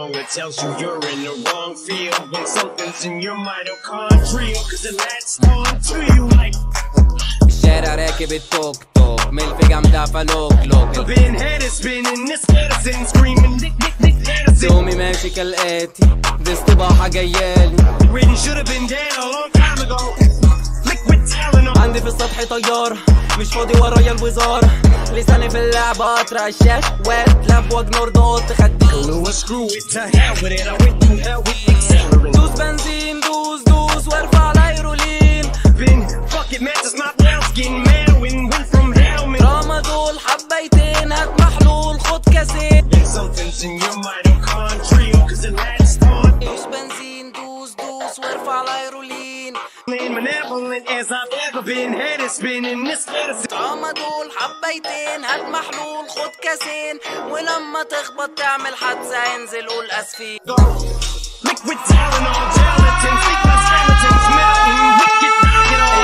along. It tells you you're in the wrong field when something's in your mitochondria, cause it latches on to you like. الشارع راكب التوك توك من الفجأة مدافع لوك لوك. Been headed spinning this medicine screaming Nick Edison. يومي ماشي كالآتي دي استباحة جايالي. Written should have been dead a long time ago. Liquid Tylenol. عندي في السطح طيارة مش فاضي ورايا الوزارة. لساني في اللعبة أطرع الشهوات لاب واجنور ضغط خدي. Screw it to hell with it. I went through hell with accelerant. دوس بنزين دوس وارفع الهيرولين. Been fuck it matches my brown skin man went from hell man. رامادول حبيتين هات محلول خد كاسين. Something's in your mitochondria cause it latches on. دوس بنزين دوس وارفع الهيرولين. Malevolent as I've ever been, headed spinning this medicine. رامادول حبيتين هات محلول خد كاسين. ولما تخبط تعمل حادثة انزل قول اسفين. Liquid Tylenol, gelatin, sleepless skeletons melting, wicked rocket on.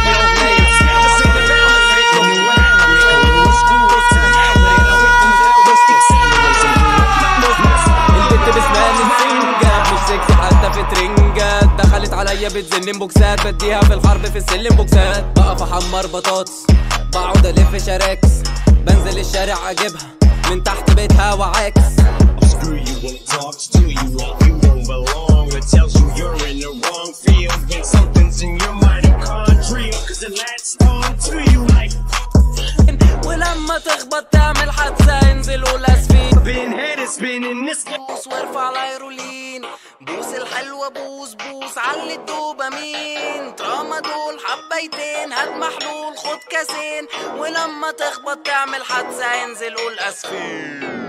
البت بسنان السنجة مش سكسي حتى في ترنجات. دخلت عليا بتزن بوكسات بديها في الحرب في السلم بوكسات. بقف احمر بطاطس بقعد الف شراكس. بنزل الشارع اجيبها من تحت بيتها وعاكس. Screw you when it talks to you like you don't belong. It tells you you're in the wrong field when something's in your mitochondria cause it latches on to you like. ولما تخبط تعمل حادثة انزل قول اسفين. Been headed spinning this. بوس وارفع الهيرولين. بوس الحلوة بوس علي الدوبامين. ترامادول حبيتين هات محلول خد كاسين. ولما تخبط تعمل حادثة انزل قول اسفين.